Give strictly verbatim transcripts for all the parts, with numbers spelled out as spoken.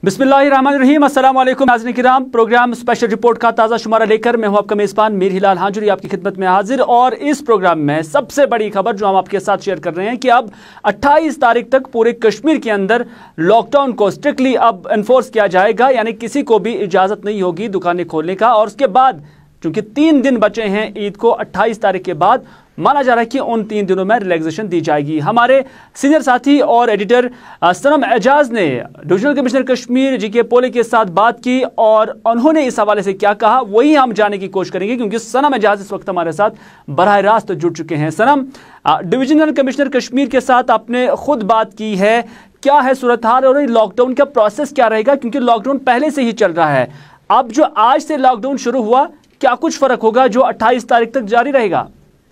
बिस्मिल्लाहिर्रहमानिर्रहीम, अस्सलाम वालेकुम नाज़रीन किराम। प्रोग्राम स्पेशल रिपोर्ट का ताज़ा शुमारा लेकर मैं हूं आपका मेज़बान मीर हिलाल हांजुरी आपकी खिदमत में हाजिर। और इस प्रोग्राम में सबसे बड़ी खबर जो हम आपके साथ शेयर कर रहे हैं कि अब अट्ठाईस तारीख तक पूरे कश्मीर के अंदर लॉकडाउन को स्ट्रिक्टली अब एनफोर्स किया जाएगा, यानी किसी को भी इजाज़त नहीं होगी दुकानें खोलने का। और उसके बाद चूंकि तीन दिन बचे हैं ईद को, अट्ठाईस तारीख के बाद माना जा रहा है कि उन तीन दिनों में रिलैक्सेशन दी जाएगी। हमारे सीनियर साथी और एडिटर सनम एजाज ने डिविजनल कमिश्नर कश्मीर जी के पोले के साथ बात की और उन्होंने इस हवाले से क्या कहा वही हम जानने की कोशिश करेंगे, क्योंकि सनम एजाज इस वक्त हमारे साथ बराह रास्त जुड़ चुके हैं। सनम, डिविजनल कमिश्नर कश्मीर के साथ आपने खुद बात की है, क्या है सूरत हाल और लॉकडाउन का प्रोसेस क्या रहेगा, क्योंकि लॉकडाउन पहले से ही चल रहा है। अब जो आज से लॉकडाउन शुरू हुआ, क्या कुछ फर्क होगा जो अट्ठाईस तारीख तक जारी रहेगा?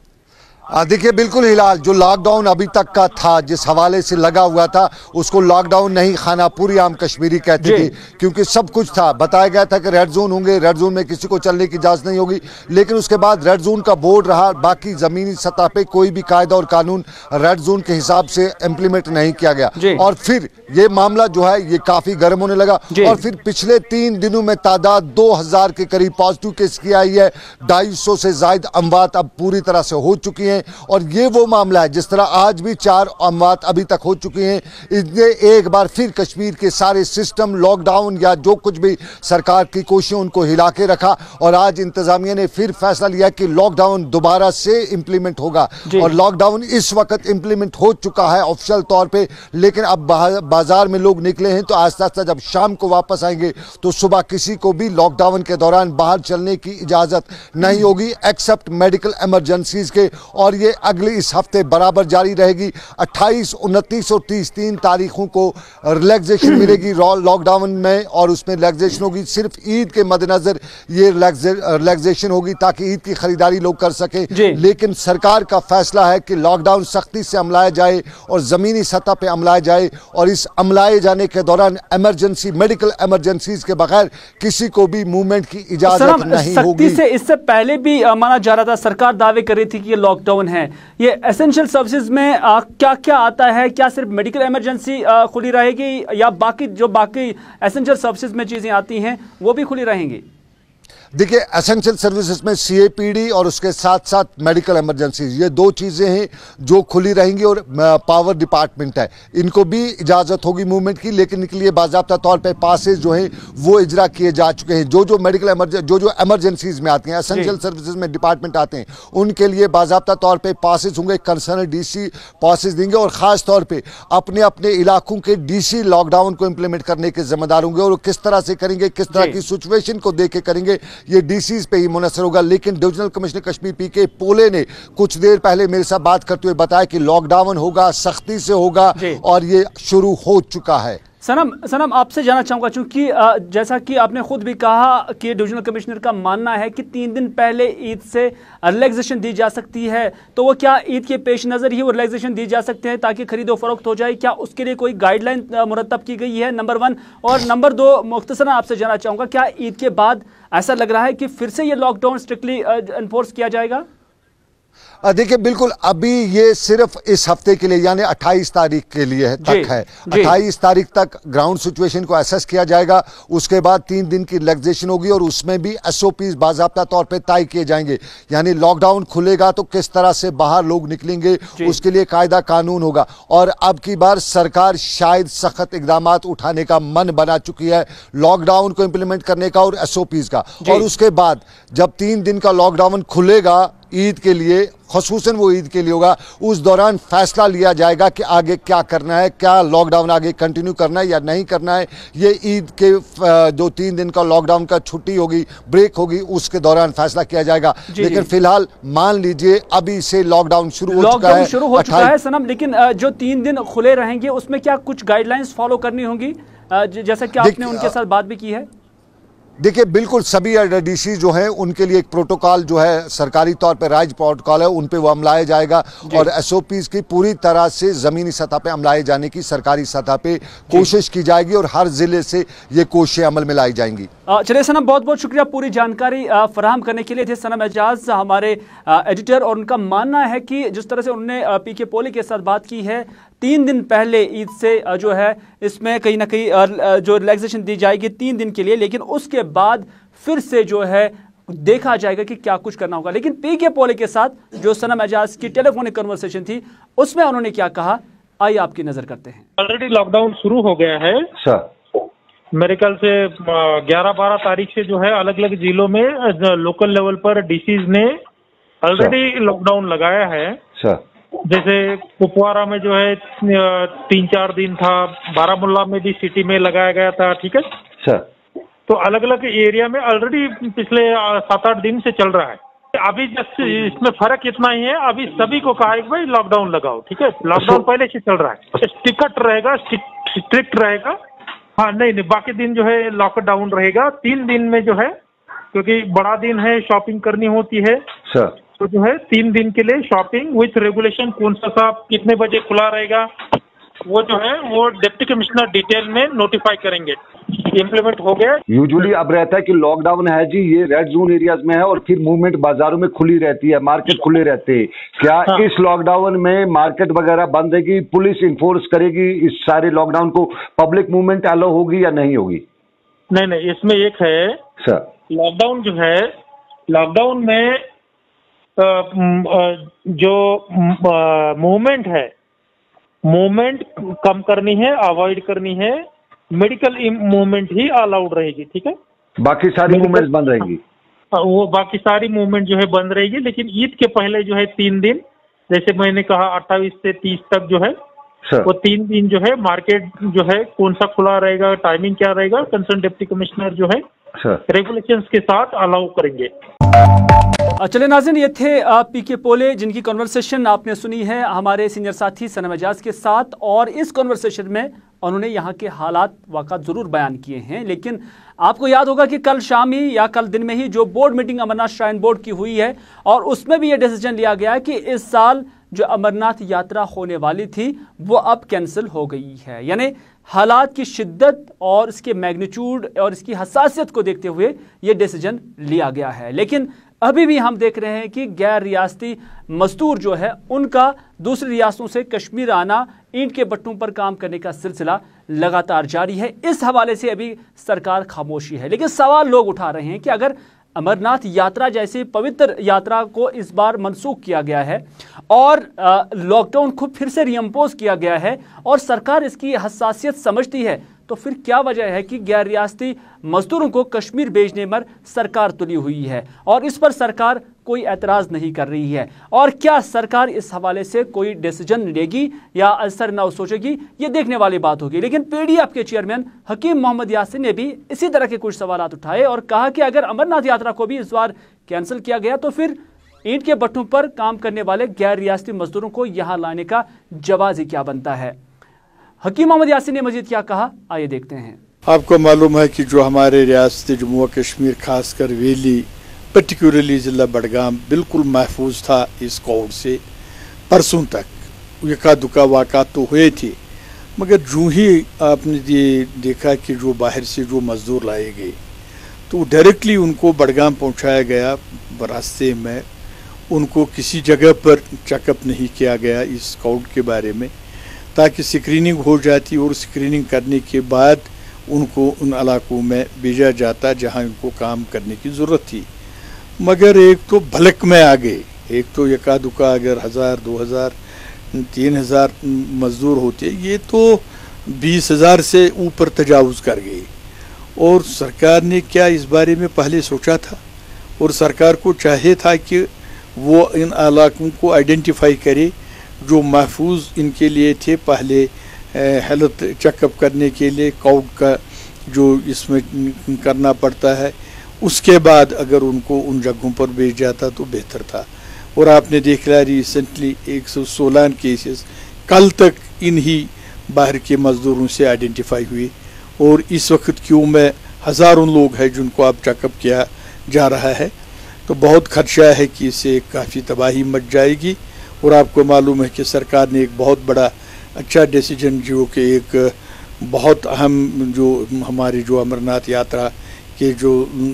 देखिए बिल्कुल हिलाल, जो लॉकडाउन अभी तक का था, जिस हवाले से लगा हुआ था, उसको लॉकडाउन नहीं खाना पूरी आम कश्मीरी कहती थी, क्योंकि सब कुछ था। बताया गया था कि रेड जोन होंगे, रेड जोन में किसी को चलने की इजाजत नहीं होगी, लेकिन उसके बाद रेड जोन का बोर्ड रहा, बाकी जमीनी सतह पे कोई भी कायदा और कानून रेड जोन के हिसाब से इम्प्लीमेंट नहीं किया गया। और फिर ये मामला जो है ये काफी गर्म होने लगा और फिर पिछले तीन दिनों में तादाद दो हजार के करीब पॉजिटिव केस की आई है। ढाई सौ से ज्यादा अमवात अब पूरी तरह से हो चुकी हैं और ये वो मामला है जिस तरह आज भी चार अमवात अभी तक हो चुकी हैं। इसने एक बार फिर कश्मीर के सारे सिस्टम, लॉकडाउन या जो कुछ भी सरकार की कोशिशें उनको हिला के रखा और आज इंतजामिया ने फिर फैसला लिया कि लॉकडाउन दोबारा से इंप्लीमेंट होगा। और लॉकडाउन इस वक्त इंप्लीमेंट हो चुका है ऑफिशियल तौर पे, लेकिन अब बाजार में लोग निकले हैं तो आस्ता आस्ता जब शाम को वापस आएंगे तो सुबह किसी को भी लॉकडाउन के दौरान बाहर चलने की इजाजत नहीं होगी एक्सेप्ट मेडिकल इमरजेंसीज के। और ये अगले इस हफ्ते बराबर जारी रहेगी। अट्ठाईस, उनतीस और तीस तीन तारीखों को रिलैक्सेशन मिलेगी लॉकडाउन में और उसमें रिलैक्सेशन होगी। सिर्फ ईद के मद्देनजर ये रिलैक्सेशन होगी ताकि ईद की खरीदारी लोग कर सके। लेकिन सरकार का फैसला है कि लॉकडाउन सख्ती से अमलाया जाए और जमीनी सतह पर अमलाया जाए और इस अमलाए जाने के दौरान इमरजेंसी मेडिकल इमरजेंसीज के बगैर किसी को भी मूवमेंट की इजाजत नहीं होगी। से इससे पहले भी माना जा रहा था, सरकार दावे कर रही थी कि ये लॉकडाउन है, ये एसेंशियल सर्विसेज में आ, क्या क्या आता है? क्या सिर्फ मेडिकल इमरजेंसी खुली रहेगी या बाकी जो बाकी एसेंशियल सर्विसेज में चीजें आती हैं वो भी खुली रहेंगी? देखिए, एसेंशियल सर्विसेज में सीएपीडी और उसके साथ साथ मेडिकल इमरजेंसी, ये दो चीज़ें हैं जो खुली रहेंगी। और पावर डिपार्टमेंट है, इनको भी इजाज़त होगी मूवमेंट की, लेकिन इनके लिए बाज़ाब्ता तौर पे पासेज जो हैं वो इजरा किए जा चुके हैं। जो जो मेडिकल इमरजेंसी जो जो इमरजेंसीज में आती हैं, एसेंशियल सर्विसेज में डिपार्टमेंट आते हैं, उनके लिए बाज़ाब्ता तौर पर पासेज होंगे, कंसर्न डीसी पासेज देंगे और ख़ास तौर पर अपने अपने इलाकों के डीसी लॉकडाउन को इम्प्लीमेंट करने के जिम्मेदार होंगे। और किस तरह से करेंगे, किस तरह की सिचुएशन को देख के करेंगे, ये डीसीज पे ही मुनसर होगा। लेकिन डिविजनल कमिश्नर कश्मीर पी के पोले ने कुछ देर पहले मेरे साथ बात करते हुए बताया कि लॉकडाउन होगा, सख्ती से होगा और ये शुरू हो चुका है। सनम सनम आपसे जानना चाहूंगा, चूंकि जैसा कि आपने खुद भी कहा कि डिविजनल कमिश्नर का मानना है कि तीन दिन पहले ईद से रिलैक्सेशन दी जा सकती है, तो वो क्या ईद के पेश नज़र ही वो रिलैक्सेशन दी जा सकते हैं ताकि खरीदो फरोख्त हो जाए? क्या उसके लिए कोई गाइडलाइन मुरतब की गई है? Number one. और नंबर दो, मुख्तसरन आपसे जानना चाहूँगा, क्या ईद के बाद ऐसा लग रहा है कि फिर से ये लॉकडाउन स्ट्रिक्टली एनफोर्स किया जाएगा? देखिए बिल्कुल, अभी ये सिर्फ इस हफ्ते के लिए यानी अट्ठाईस तारीख के लिए है, तक है। अट्ठाईस तारीख तक ग्राउंड सिचुएशन को असेस किया जाएगा, उसके बाद तीन दिन की रिलैक्सेशन होगी और उसमें भी एसओपीज बाज़ाब्ता तौर पे तय किए जाएंगे। यानी लॉकडाउन खुलेगा तो किस तरह से बाहर लोग निकलेंगे, उसके लिए कायदा कानून होगा। और अब की बार सरकार शायद सख्त इकदाम उठाने का मन बना चुकी है लॉकडाउन को इम्प्लीमेंट करने का और एसओपीज का। और उसके बाद जब तीन दिन का लॉकडाउन खुलेगा ईद के लिए, ख़ुसूसन वो ईद के लिए होगा, उस दौरान फैसला लिया जाएगा कि आगे क्या करना है, क्या लॉकडाउन आगे कंटिन्यू करना है या नहीं करना है। ये ईद के जो तीन दिन का लॉकडाउन का छुट्टी होगी, ब्रेक होगी, उसके दौरान फैसला किया जाएगा। लेकिन फिलहाल मान लीजिए अभी से लॉकडाउन शुरू हो चुका है, शुरू हो चुका है सनम। लेकिन जो तीन दिन खुले रहेंगे उसमें क्या कुछ गाइडलाइंस फॉलो करनी होंगी, जैसा कि आपने उनके साथ बात भी की है? देखिए बिल्कुल, सभी डीसी जो हैं उनके लिए एक प्रोटोकॉल जो है सरकारी तौर पे राज्य प्रोटोकॉल है, उन पे वो अमलाया जाएगा और एसओपीज की पूरी तरह से जमीनी सतह पे अमलाए जाने की सरकारी सतह पे कोशिश की जाएगी और हर जिले से ये कोशिशें अमल में लाई जाएंगी। चलिए सनम, बहुत बहुत शुक्रिया पूरी जानकारी फराहम करने के लिए। थे सनम एजाज हमारे एडिटर, और उनका मानना है कि जिस तरह से उन्होंने पी के पोले के साथ बात की है, तीन दिन पहले ईद से जो है इसमें कहीं ना कहीं जो रिलैक्सेशन दी जाएगी तीन दिन के लिए, लेकिन उसके बाद फिर से जो है देखा जाएगा कि क्या कुछ करना होगा। लेकिन पी के पोले के साथ जो सनम एजाज की टेलीफोनिक कन्वर्सेशन थी उसमें उन्होंने क्या कहा, आइए आपकी नजर करते हैं। ऑलरेडी लॉकडाउन शुरू हो गया है सर, मेरे ख्याल से ग्यारह बारह तारीख से जो है अलग अलग जिलों में लोकल लेवल पर डीसीज ने ऑलरेडी लॉकडाउन लगाया है सर। जैसे कुपवारा में जो है तीन चार दिन था, बारामूला में भी सिटी में लगाया गया था, ठीक है सर। तो अलग अलग एरिया में ऑलरेडी पिछले सात आठ दिन से चल रहा है। अभी जस्ट इसमें फर्क इतना ही है, अभी सभी को कहा है कि भाई लॉकडाउन लगाओ, ठीक है। लॉकडाउन पहले से चल रहा है, स्ट्रिक्ट रहेगा, स्ट्रिक्ट रहेगा। हाँ नहीं नहीं बाकी दिन जो है लॉकडाउन रहेगा। तीन दिन में जो है, क्योंकि बड़ा दिन है, शॉपिंग करनी होती है सर, तो जो है तीन दिन के लिए शॉपिंग विथ रेगुलेशन, कौन सा शॉप कितने बजे खुला रहेगा वो जो है वो डिप्टी कमिश्नर डिटेल में नोटिफाई करेंगे। इम्प्लीमेंट हो गया। यूजुअली अब रहता है कि लॉकडाउन है जी, ये रेड जोन एरियाज में है और फिर मूवमेंट बाजारों में खुली रहती है, मार्केट खुले रहते हैं। क्या हाँ। इस लॉकडाउन में मार्केट वगैरह बंद रहेगी, पुलिस इन्फोर्स करेगी इस सारे लॉकडाउन को, पब्लिक मूवमेंट अलाउ होगी या नहीं होगी? नहीं नहीं इसमें एक है सर, लॉकडाउन जो है, लॉकडाउन में जो मूवमेंट है, मूवमेंट कम करनी है, अवॉइड करनी है। मेडिकल मूवमेंट ही अलाउड रहेगी, ठीक है। बाकी सारी मूवमेंट बंद रहेगी, वो बाकी सारी मूवमेंट जो है बंद रहेगी। लेकिन ईद के पहले जो है तीन दिन, जैसे मैंने कहा अट्ठाईस से तीस तक जो है सर, वो तीन दिन जो है मार्केट जो है कौन सा खुला रहेगा, टाइमिंग क्या रहेगा, कंसर्न डिप्टी कमिश्नर जो है रेगुलेशंस के साथ अलाउ करेंगे। चले नाज़रीन, ये थे पी के पोले जिनकी कन्वर्सेशन आपने सुनी है हमारे सीनियर साथी सनम एजाज के साथ, और इस कन्वर्सेशन में उन्होंने यहाँ के हालात वाक़ात ज़रूर बयान किए हैं। लेकिन आपको याद होगा कि कल शाम ही या कल दिन में ही जो board meeting Amarnath shrine board की हुई है, और उसमें भी ये डिसीजन लिया गया कि इस साल जो अमरनाथ यात्रा होने वाली थी वो अब कैंसिल हो गई है। यानी हालात की शिद्दत और इसके मैग्नीट्यूड और इसकी हसासियत को देखते हुए ये डिसीजन लिया गया है। लेकिन अभी भी हम देख रहे हैं कि गैर रियासती मजदूर जो है उनका दूसरी रियासतों से कश्मीर आना, ईंट के भट्टों पर काम करने का सिलसिला लगातार जारी है। इस हवाले से अभी सरकार खामोशी है। लेकिन सवाल लोग उठा रहे हैं कि अगर अमरनाथ यात्रा जैसी पवित्र यात्रा को इस बार मनसूख किया गया है और लॉकडाउन को फिर से रीइम्पोज किया गया है और सरकार इसकी हसासियत समझती है, तो फिर क्या वजह है कि गैर रियासती मजदूरों को कश्मीर भेजने पर सरकार तुली हुई है और इस पर सरकार कोई एतराज़ नहीं कर रही है? और क्या सरकार इस हवाले से कोई डिसीजन लेगी या असर न सोचेगी, ये देखने वाली बात होगी। लेकिन पीडीएफ के चेयरमैन हकीम मोहम्मद यासिन ने भी इसी तरह के कुछ सवाल उठाए और कहा कि अगर अमरनाथ यात्रा को भी इस बार कैंसिल किया गया तो फिर ईंट के भट्टों पर काम करने वाले गैर रियासती मजदूरों को यहाँ लाने का जवाब ही क्या बनता है। हकीम मोहम्मद यासिन ने मजीद क्या कहा, आइए देखते हैं। आपको मालूम है कि जो हमारे रियासत जम्मू व कश्मीर खासकर वेली, पर्टिकुलरली ज़िला बडगाम बिल्कुल महफूज था इस कोविड से। परसों तक यका दुका वाक़ात तो हुए थे, मगर जो ही आपने ये देखा कि जो बाहर से जो मज़दूर लाए गए तो डायरेक्टली उनको बडगाम पहुंचाया गया। रास्ते में उनको किसी जगह पर चेकअप नहीं किया गया इस कोविड के बारे में, ताकि स्क्रीनिंग हो जाती और स्क्रीनिंग करने के बाद उनको उन इलाकों में भेजा जाता जहां उनको काम करने की ज़रूरत थी। मगर एक तो भलक में आ गए, एक तो यका दुका अगर हज़ार दो हज़ार तीन हज़ार मज़दूर होते, ये तो बीस हज़ार से ऊपर तजावुज़ कर गए। और सरकार ने क्या इस बारे में पहले सोचा था? और सरकार को चाहिए था कि वो इन इलाकों को आइडेंटिफाई करे जो महफूज इनके लिए थे। पहले हेल्थ चेकअप करने के लिए कोविड का जो इसमें करना पड़ता है, उसके बाद अगर उनको उन जगहों पर भेज जाता तो बेहतर था। और आपने देख लिया रिसेंटली एक सौ सोलह केसेस कल तक इन्हीं बाहर के मज़दूरों से आइडेंटिफाई हुए, और इस वक्त क्यों में हज़ारों लोग हैं जिनको अब चेकअप किया जा रहा है। तो बहुत खदशा है कि इससे काफ़ी तबाही मच जाएगी। और आपको मालूम है कि सरकार ने एक बहुत बड़ा अच्छा डिसीजन, जो कि एक बहुत अहम जो हमारी जो अमरनाथ यात्रा के जो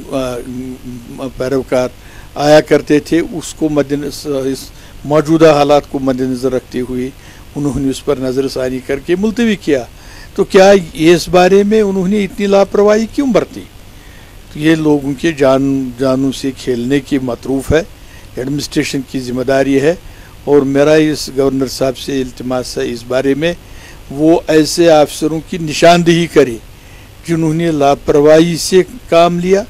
पैरोकार आया करते थे उसको मद्देनज़र, इस मौजूदा हालात को मद्देनज़र रखते हुए उन्होंने उस पर नज़रसानी करके मुलतवी किया। तो क्या इस बारे में उन्होंने इतनी लापरवाही क्यों बरती? तो ये लोगों के जान जानों से खेलने की मतरूफ है, एडमिनिस्ट्रेशन की जिम्मेदारी है। और मेरा इस गवर्नर साहब से इल्तिमास है इस बारे में वो ऐसे अफसरों की निशानदेही करे जिन्होंने लापरवाही से काम लिया।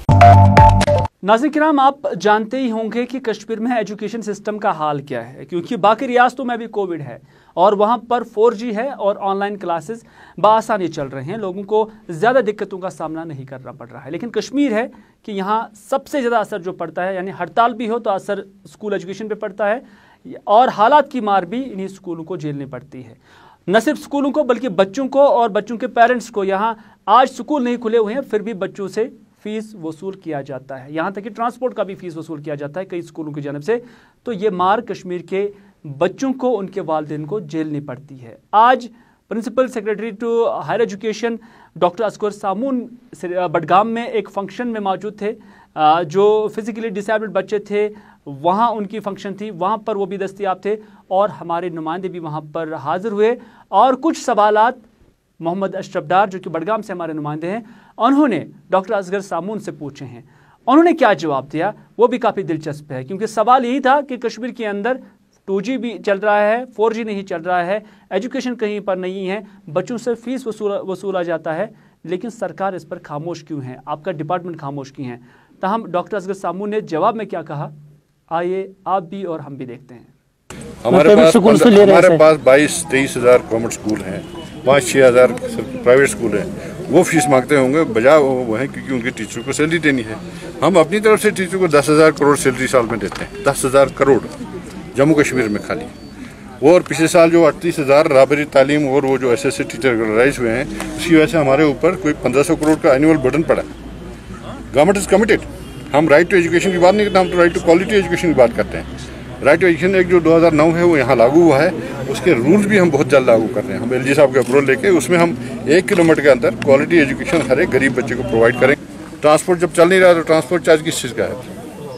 नाज़रीन किराम, आप जानते ही होंगे कि कश्मीर में एजुकेशन सिस्टम का हाल क्या है, क्योंकि बाकी रियासतों में भी कोविड है और वहाँ पर फोर जी है और ऑनलाइन क्लासेस बआसानी चल रहे हैं, लोगों को ज़्यादा दिक्कतों का सामना नहीं करना पड़ रहा है। लेकिन कश्मीर है कि यहाँ सबसे ज़्यादा असर जो पड़ता है, यानी हड़ताल भी हो तो असर स्कूल एजुकेशन पर पड़ता है और हालात की मार भी इन्हीं स्कूलों को झेलनी पड़ती है। न सिर्फ स्कूलों को बल्कि बच्चों को और बच्चों के पेरेंट्स को। यहाँ आज स्कूल नहीं खुले हुए हैं फिर भी बच्चों से फीस वसूल किया जाता है, यहाँ तक कि ट्रांसपोर्ट का भी फीस वसूल किया जाता है कई स्कूलों की जानब से। तो ये मार कश्मीर के बच्चों को, उनके वालिदैन को झेलनी पड़ती है। आज principal secretary to higher education doctor Asgar Samoon Budgam में एक फंक्शन में मौजूद थे। जो फिजिकली डिसेबल्ड बच्चे थे वहाँ उनकी फंक्शन थी, वहाँ पर वो भी दस्तयाब थे और हमारे नुमाइंदे भी वहाँ पर हाजिर हुए। और कुछ सवालात मोहम्मद अशरफ डार जो कि बडगाम से हमारे नुमाइंदे हैं, उन्होंने डॉक्टर असगर सामून से पूछे हैं। उन्होंने क्या जवाब दिया वो भी काफ़ी दिलचस्प है, क्योंकि सवाल यही था कि कश्मीर के अंदर टू जी भी चल रहा है, फोर जी नहीं चल रहा है, एजुकेशन कहीं पर नहीं है, बच्चों से फीस वसूला वसूला जाता है, लेकिन सरकार इस पर खामोश क्यों है, आपका डिपार्टमेंट खामोश क्यों है। तहम डॉक्टर असगर सामून ने जवाब में क्या कहा, आइए आप भी और हम भी देखते हैं। हमारे पास हमारे पास बाईस तेईस हज़ार गवर्नमेंट स्कूल हैं, पाँच छः हज़ार प्राइवेट स्कूल हैं। वो फीस मांगते होंगे, बजाय वो हैं क्योंकि उनके टीचरों को सैलरी देनी है। हम अपनी तरफ से टीचर को दस हज़ार करोड़ सैलरी साल में देते हैं, दस हज़ार करोड़ जम्मू कश्मीर में खाली। वो और पिछले साल जो अड़तीस हज़ार राबरी तालीम और वो जो S S C teacher regularise हुए हैं, उसकी वजह से हमारे ऊपर कोई पंद्रह सौ करोड़ का एनुअल बर्डन पड़ा। Government is committed. हम राइट टू एजुकेशन की बात नहीं करते, हम तो राइट टू क्वालिटी एजुकेशन की बात करते हैं। राइट टू एजुकेशन एक्ट जो दो हज़ार नौ है वो यहाँ लागू हुआ है, उसके रूल्स भी हम बहुत जल्द लागू कर रहे हैं। हम एलजी साहब के अप्रूवल लेके उसमें हम एक किलोमीटर के अंदर क्वालिटी एजुकेशन हर एक गरीब बच्चे को प्रोवाइड करेंगे। ट्रांसपोर्ट जब चल नहीं रहा तो ट्रांसपोर्ट चार्ज किस चीज़ का है?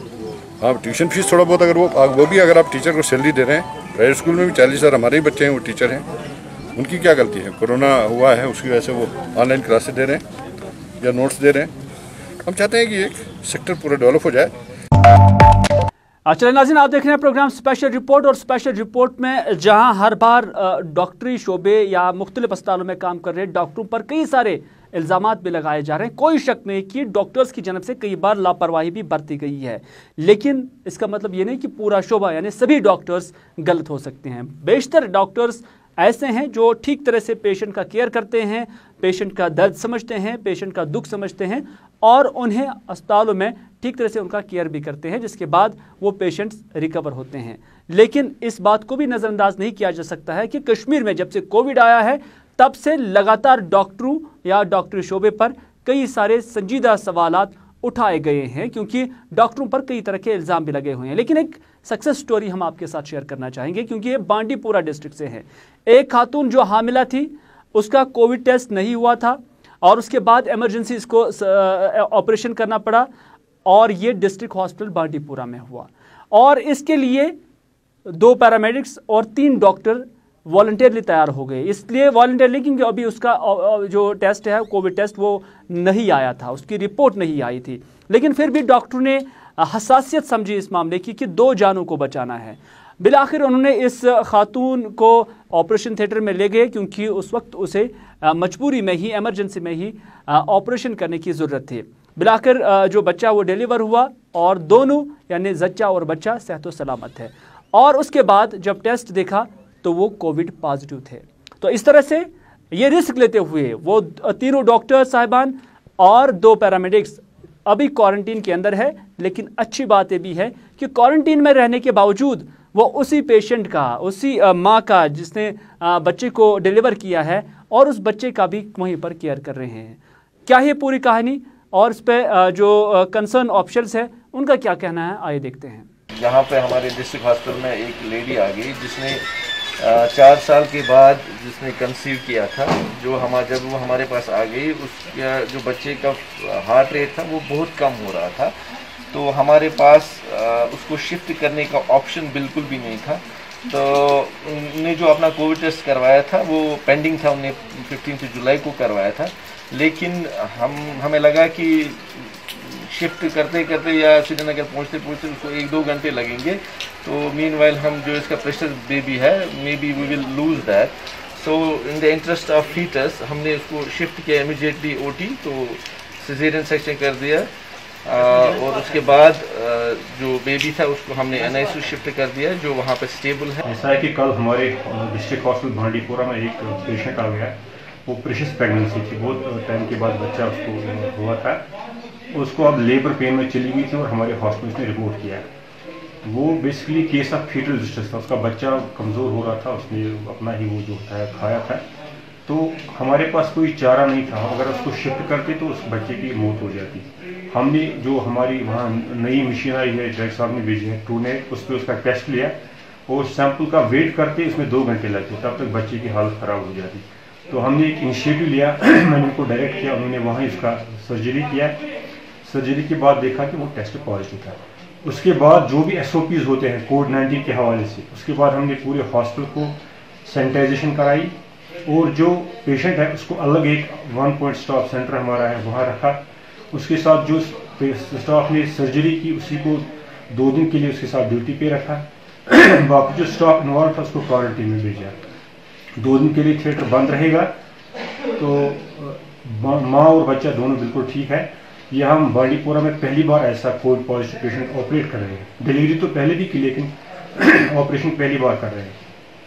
आप ट्यूशन फीस थोड़ा बहुत अगर वो वो भी अगर आप टीचर को सैलरी दे रहे हैं, प्राइवेट स्कूल में भी चालीस हज़ार हमारे ही बच्चे हैं वो टीचर हैं, उनकी क्या गलती है? कोरोना हुआ है उसकी वजह से वो ऑनलाइन क्लासेस दे रहे हैं या नोट्स दे रहे हैं। हम चाहते हैं कि एक सेक्टर पूरा डेवलप हो जाए। अच्छा नाज़रीन, आप देख रहे हैं प्रोग्राम स्पेशल रिपोर्ट, और स्पेशल रिपोर्ट में जहां हर बार डॉक्टरी शोबे या मुख्तलिफ अस्पतालों में काम कर रहे डॉक्टरों पर कई सारे इल्ज़ामात भी लगाए जा रहे हैं, कोई शक नहीं कि डॉक्टर्स की जानब से कई बार लापरवाही भी बरती गई है, लेकिन इसका मतलब ये नहीं कि पूरा शोबा यानी सभी डॉक्टर्स गलत हो सकते हैं। बेशतर डॉक्टर्स ऐसे हैं जो ठीक तरह से पेशेंट का केयर करते हैं, पेशेंट का दर्द समझते हैं, पेशेंट का दुख समझते हैं और उन्हें अस्पतालों में ठीक तरह से उनका केयर भी करते हैं, जिसके बाद वो पेशेंट्स रिकवर होते हैं। लेकिन इस बात को भी नज़रअंदाज नहीं किया जा सकता है कि कश्मीर में जब से कोविड आया है तब से लगातार डॉक्टरों या डॉक्टरी शोबे पर कई सारे संजीदा सवालात उठाए गए हैं, क्योंकि डॉक्टरों पर कई तरह के इल्ज़ाम भी लगे हुए हैं। लेकिन एक सक्सेस स्टोरी हम आपके साथ शेयर करना चाहेंगे, क्योंकि ये बांडीपुरा डिस्ट्रिक्ट से है। एक खातून जो हामिला थी उसका कोविड टेस्ट नहीं हुआ था और उसके बाद इमरजेंसी इसको ऑपरेशन करना पड़ा और ये डिस्ट्रिक्ट हॉस्पिटल बांडीपुरा में हुआ। और इसके लिए दो पैरामेडिक्स और तीन डॉक्टर वॉलंटियरली तैयार हो गए। इसलिए वॉलंटियरली क्योंकि अभी उसका जो टेस्ट है कोविड टेस्ट वो नहीं आया था, उसकी रिपोर्ट नहीं आई थी, लेकिन फिर भी डॉक्टरों ने हसासियत समझी इस मामले की कि दो जानों को बचाना है। बिलाखिर उन्होंने इस खातून को ऑपरेशन थिएटर में ले गए, क्योंकि उस वक्त उसे मजबूरी में ही, इमरजेंसी में ही ऑपरेशन करने की ज़रूरत थी। बिलाखिर जो बच्चा वो डिलीवर हुआ और दोनों यानी जच्चा और बच्चा सेहत सलामत है। और उसके बाद जब टेस्ट देखा तो वो कोविड पॉजिटिव थे। तो इस तरह से ये रिस्क लेते हुए वो तीनों डॉक्टर साहिबान और दो पैरामेडिक्स अभी क्वारंटीन के अंदर है। लेकिन अच्छी बात ये भी है कि क्वारंटीन में रहने के बावजूद वो उसी पेशेंट का, उसी माँ का जिसने बच्चे को डिलीवर किया है और उस बच्चे का भी वहीं पर केयर कर रहे हैं। क्या है पूरी कहानी और इस पर जो कंसर्न ऑफिशियल्स है उनका क्या कहना है, आइए देखते हैं। यहाँ पे हमारे डिस्ट्रिक्ट हॉस्पिटल में एक लेडी आ गई जिसने चार साल के बाद जिसने कंसीव किया था। जो हमारा जब वो हमारे पास आ गई उसका जो बच्चे का हार्ट रेट था वो बहुत कम हो रहा था, तो हमारे पास उसको शिफ्ट करने का ऑप्शन बिल्कुल भी नहीं था। तो उनने जो अपना कोविड टेस्ट करवाया था वो पेंडिंग था, उन्हें फिफ्टीन जुलाई को करवाया था, लेकिन हम हमें लगा कि शिफ्ट करते करते या श्रीनगर पहुंचते पहुंचते उसको एक दो घंटे लगेंगे, तो मीनवाइल हम जो इसका प्रेशर बेबी है may be we will lose that, so in the interest of foetus हमने उसको शिफ्ट किया इमीडिएटली ओटी, तो सिजेरियन सेक्शन कर दिया। आ, और उसके बाद आ, जो बेबी था उसको हमने एनआईसीयू शिफ्ट कर दिया जो वहाँ पे स्टेबल है। ऐसा है कि कल हमारे डिस्ट्रिक्ट हॉस्पिटल भांडीपुरा में एक पेशेंट आ गया, वो प्रेशस प्रेगनेंसी थी, बहुत टाइम के बाद बच्चा उसको हुआ था, उसको अब लेबर पेन में चली गई थी और हमारे हॉस्पिटल ने रिपोर्ट किया। वो basically case of foetal distress था, उसका बच्चा कमज़ोर हो रहा था, उसने अपना ही वो जो होता है खाया था, तो हमारे पास कोई चारा नहीं था, अगर उसको शिफ्ट करते तो उस बच्चे की मौत हो जाती। हमने जो हमारी वहाँ नई मशीन आई है डायरेक्टर साहब ने भेजी है टू नेट, उस पर उसका टेस्ट लिया और सैंपल का वेट करते उसमें दो घंटे लगते, तब तक बच्चे की हालत ख़राब हो जाती। तो हमने एक इनिशिएटिव लिया, मैंने उनको डायरेक्ट किया, उन्होंने वहाँ इसका सर्जरी किया, सर्जरी के बाद देखा कि वो टेस्ट पॉजिटिव था। उसके बाद जो भी एस ओ पीज़ होते हैं कोविड नाइन्टीन के हवाले से, उसके बाद हमने पूरे हॉस्पिटल को सैनिटाइजेशन कराई और जो पेशेंट है उसको अलग एक वन पॉइंट स्टॉप सेंटर हमारा है वहाँ रखा। उसके साथ जो स्टाफ ने सर्जरी की उसी को दो दिन के लिए उसके साथ ड्यूटी पे रखा। बाकी जो स्टाफ इन्वॉल्व था उसको क्वारंटीन में भेजा। दो दिन के लिए थिएटर बंद रहेगा। तो माँ और बच्चा दोनों बिल्कुल ठीक है। यह हम बांडीपुरा में पहली बार ऐसा कोविड पॉजिटिव पेशेंट ऑपरेट कर रहे हैं। डिलीवरी तो पहले भी की लेकिन ऑपरेशन पहली बार कर रहे हैं।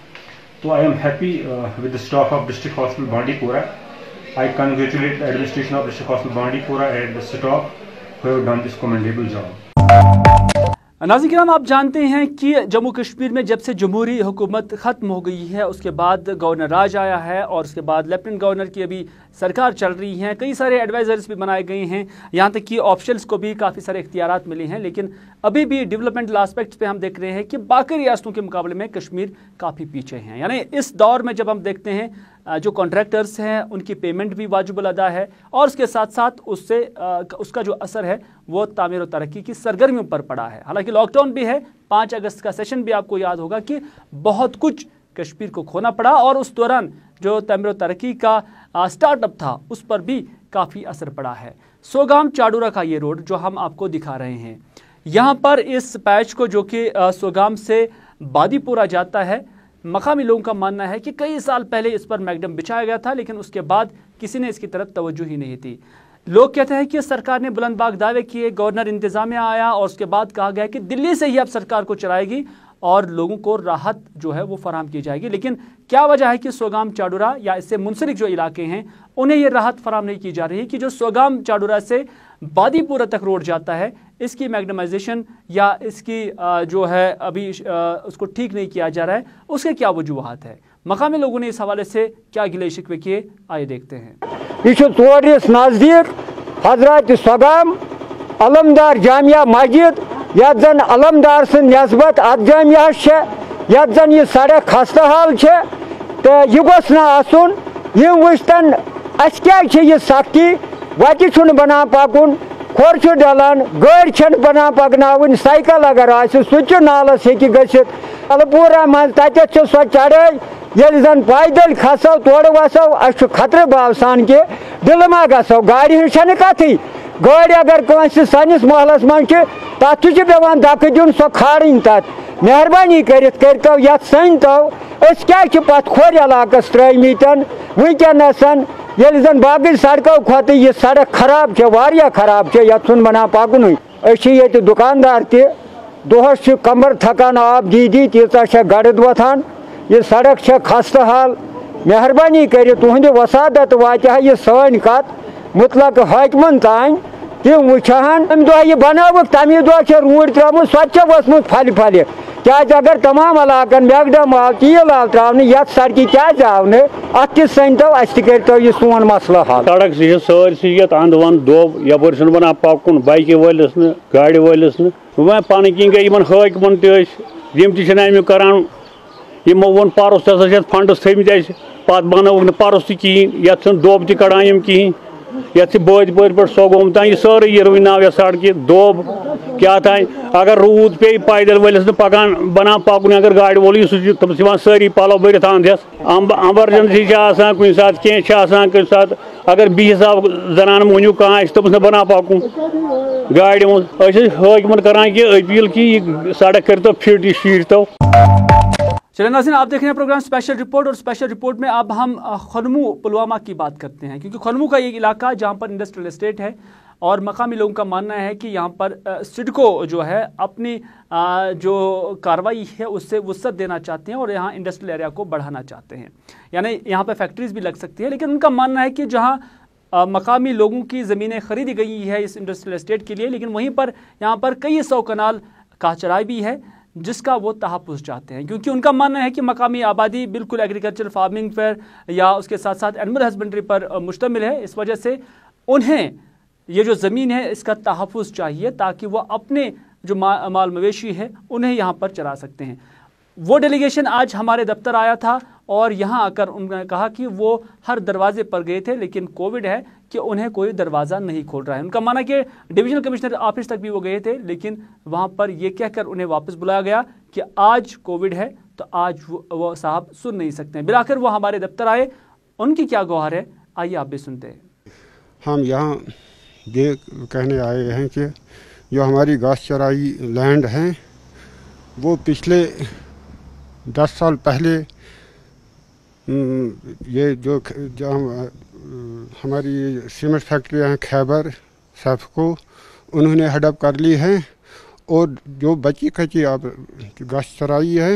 तो I am happy with the staff of district hospital Bandipora. I congratulate the administration of District Hospital Bandipora and the staff who have done this commendable job. नाज़रीन किराम, आप जानते हैं कि जम्मू कश्मीर में जब से जमहूरी हुकूमत ख़त्म हो गई है उसके बाद गवर्नर राज आया है और उसके बाद लेफ्टिनेंट गवर्नर की अभी सरकार चल रही है। कई सारे एडवाइज़र्स भी बनाए गए हैं, यहाँ तक कि ऑफिशियल्स को भी काफ़ी सारे इख्तियारात मिले हैं, लेकिन अभी भी डेवलपमेंटल आस्पेक्ट्स पे हम देख रहे हैं कि बाकी रियासतों के मुकाबले में कश्मीर काफ़ी पीछे हैं। यानी इस दौर में जब हम देखते हैं जो कॉन्ट्रैक्टर्स हैं उनकी पेमेंट भी वाजिबुल अदा है और उसके साथ साथ उससे उसका जो असर है वो तामीर और तरक्की की सरगर्मियों पर पड़ा है। हालांकि लॉकडाउन भी है, पाँच अगस्त का सेशन भी आपको याद होगा कि बहुत कुछ कश्मीर को खोना पड़ा और उस दौरान जो तामीर और तरक्की का स्टार्टअप था उस पर भी काफ़ी असर पड़ा है। सोगाम चाडूरा का ये रोड जो हम आपको दिखा रहे हैं, यहाँ पर इस पैच को जो कि सोगाम से बादीपुरा जाता है, मकामी लोगों का मानना है कि कई साल पहले इस पर मैगडम बिछाया गया था लेकिन उसके बाद किसी ने इसकी तरफ तवज्जो ही नहीं थी। लोग कहते हैं कि सरकार ने बुलंदबाग दावे किए, गवर्नर इंतजामिया आया और उसके बाद कहा गया कि दिल्ली से ही अब सरकार को चलाएगी और लोगों को राहत जो है वो फराहम की जाएगी। लेकिन क्या वजह है कि सोगाम चाडूरा या इससे मुंसलिक जो इलाके हैं उन्हें ये राहत फराहम नहीं की जा रही कि जो सोगाम चाडूरा से बादीपुरा तक रोड जाता है इसकी मैग्डमाइजेशन या इसकी जो है अभी उसको ठीक नहीं किया जा रहा है, उसके क्या वजूहात है? मकामी लोगों ने इस हवाले से क्या गिले शिकवे किए, आइए देखते हैं। यह नज़दीक हजरत सोगाम अलमदार जामिया मस्जिद यत जन अलमदार सं नस्बत अत जामिया यत जन यह सड़क खस्ता हाल तो यह गोस ना आसुन यम वुचतन अस क्या यह सख्ती वत बना पकुन खोर डलान गाड़ी छन बना पकन साइकिल अगर आ सह नालस हे गसित अलपूरा मज तथ सो चढ़ाई ये जन पैदल खसो तोड़ वसो अस खतरे बाव सान के दिल मा गो गाड़ी हन कथी गाड़ी अगर कंस सनिस महलस मज तथ पेवान धक् दिन सो खाड़ी तथ मेहरबानी करो ये सन तो क्या पत खोर इलाकस त्रमितन वनकसन ये जन बाकी सड़कों खत यह सड़क खराब वारिया खराब ये बना पकुन ये दुकानदार तहस कमर थकान आब दी दी तीचा गड़द वथान यह सड़क खस्ता हाल मेहरबानी कर तुहद वसादत वात यह सन कत मुतलक हाकमन तान तम वुचान तम दह यह बनाव तमे दह रूट त्रुम सो वसमुत फल फल क्या अगर तमाम इलाकन मैगडम आव तील आव त्रावन ये सड़क क्या आव अत सन तो अस तो यह सोन मसला हल सड़क सह सारी ये अंद वन दोब यप बना पकुन बाइक वलिस न गाड़ी वलिस न वह पन किन गई इन हाकमन तम तमिक करान यमो वो परस हसा फंडस थमित पत बनोक परस तहन ये दोब त कड़ान कहें ये बोद बोद पे सोगोम तान यह सारे यह रुव नाव यह सड़क दोब क्या था अगर रूद पे पैदल वलिस पकान बना पकुन अगर गाड़ी वोल तम सारी पलो भरत अंधस एमरजेंसी कुछ सात कह कुछ सात अगर बिहिस जनान मोहनू कह तमस न बना पकुन गाड़ी मज हकमन करान कि अपील कि सड़क कर तो फिट यह शीर तो। चलिए नाज़रीन, आप देख रहे हैं प्रोग्राम स्पेशल रिपोर्ट और स्पेशल रिपोर्ट में अब हम खनमू पुलवामा की बात करते हैं, क्योंकि खनमू का ये इलाका जहां पर इंडस्ट्रियल एस्टेट है और मकामी लोगों का मानना है कि यहाँ पर सिडको जो है अपनी जो कार्रवाई है उससे वुसअत देना चाहते हैं और यहाँ इंडस्ट्रियल एरिया को बढ़ाना चाहते हैं, यानी यहाँ पर फैक्ट्रीज भी लग सकती है। लेकिन उनका मानना है कि जहाँ मकामी लोगों की ज़मीनें खरीदी गई है इस इंडस्ट्रियल एस्टेट के लिए, लेकिन वहीं पर यहाँ पर कई सौ कनाल काचराई भी है जिसका वो तहफ़्फ़ुज़ चाहते हैं, क्योंकि उनका मानना है कि मकामी आबादी बिल्कुल एग्रीकल्चर फार्मिंग पर या उसके साथ साथ एनिमल हस्बेंड्री पर मुश्तमिल है। इस वजह से उन्हें ये जो ज़मीन है इसका तहफ़्फ़ुज़ चाहिए ताकि वह अपने जो मा, माल मवेशी है उन्हें यहाँ पर चरा सकते हैं। वो डेलीगेशन आज हमारे दफ्तर आया था और यहाँ आकर उन्होंने कहा कि वो हर दरवाजे पर गए थे, लेकिन कोविड है कि उन्हें कोई दरवाज़ा नहीं खोल रहा है। उनका माना कि डिवीजनल कमिश्नर ऑफिस तक भी वो गए थे, लेकिन वहाँ पर ये कहकर उन्हें वापस बुलाया गया कि आज कोविड है तो आज वो, वो साहब सुन नहीं सकते हैं। बिल आखिर वो हमारे दफ्तर आए, उनकी क्या गुहार है आइए आप भी सुनते हैं। हम यहाँ ये कहने आए हैं कि जो हमारी घास चराई लैंड हैं वो पिछले दस साल पहले ये जो जो हम, हमारी सीमेंट फैक्ट्रियाँ हैं खैबर सैफको उन्होंने हड़प कर ली हैं और जो बची खची अब घास चराई है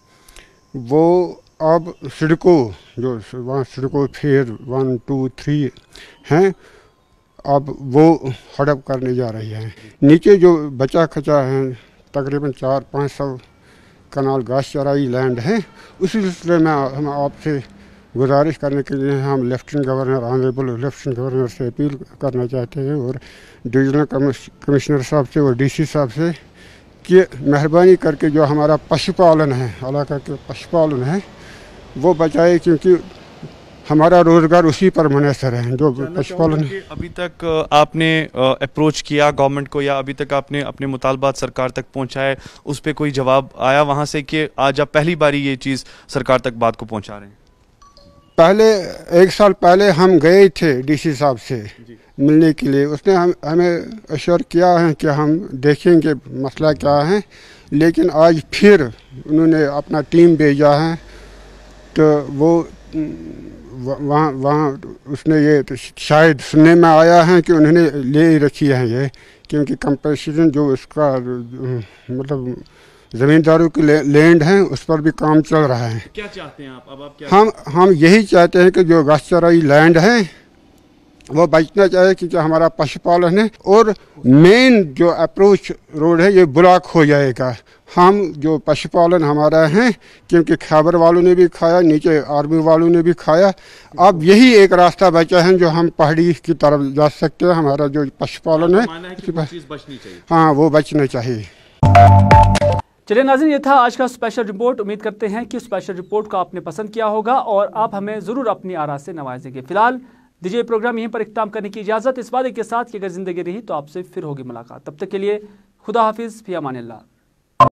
वो अब सिडको जो वहाँ सिडको फेर वन टू थ्री हैं अब वो हड़प करने जा रही हैं। नीचे जो बचा खचा है तकरीबन चार पाँच सौ कनाल घास चराई लैंड है, उसी सिलसिले में हम आपसे गुजारिश करने के लिए हम lieutenant governor honourable lieutenant governor से अपील करना चाहते हैं और डिविजनल कमिश्नर साहब से और डीसी साहब से कि मेहरबानी करके जो हमारा पशुपालन है इलाका के पशुपालन है वो बचाए, क्योंकि हमारा रोज़गार उसी पर मुनहसर है जो पशुपालन है। अभी तक आपने अप्रोच किया गवर्नमेंट को या अभी तक आपने अपने मुतालबात सरकार तक पहुंचाए, उस पर कोई जवाब आया वहां से कि आज आप पहली बारी ये चीज़ सरकार तक बात को पहुंचा रहे हैं? पहले एक साल पहले हम गए थे डीसी साहब से मिलने के लिए, उसने हम हमें अश्योर किया है कि हम देखेंगे मसला क्या है, लेकिन आज फिर उन्होंने अपना टीम भेजा है तो वो वहाँ वहाँ उसने ये तो शायद सुनने में आया है कि उन्होंने ले ही रखी है ये, क्योंकि कंपनसेशन जो उसका मतलब ज़मींदारों की ले, लैंड है उस पर भी काम चल रहा है। क्या चाहते हैं आप अब आप क्या हम हम यही चाहते हैं कि जो घास चराई लैंड है वो बचना चाहिए, क्योंकि हमारा पशुपालन है और मेन जो अप्रोच रोड है ये ब्लॉक हो जाएगा। हम जो पशुपालन हमारा है, क्योंकि खैबर वालों ने भी खाया, नीचे आर्मी वालों ने भी खाया, अब यही एक रास्ता बचा है जो हम पहाड़ी की तरफ जा सकते हैं। हमारा जो पशुपालन है, है वो चीज़ बचनी चाहिए। हाँ वो बचना चाहिए। चलिए नाज़रीन, ये था आज का स्पेशल रिपोर्ट। उम्मीद करते हैं कि स्पेशल रिपोर्ट को आपने पसंद किया होगा और आप हमें ज़रूर अपनी आरा से नवाजेंगे। फिलहाल दीजिए प्रोग्राम यहीं पर इख्तिताम करने की इजाज़त, इस वादे के साथ कि अगर ज़िंदगी रही तो आपसे फिर होगी मुलाकात। तब तक के लिए खुदा हाफिज़, फ़ी अमानिल्लाह।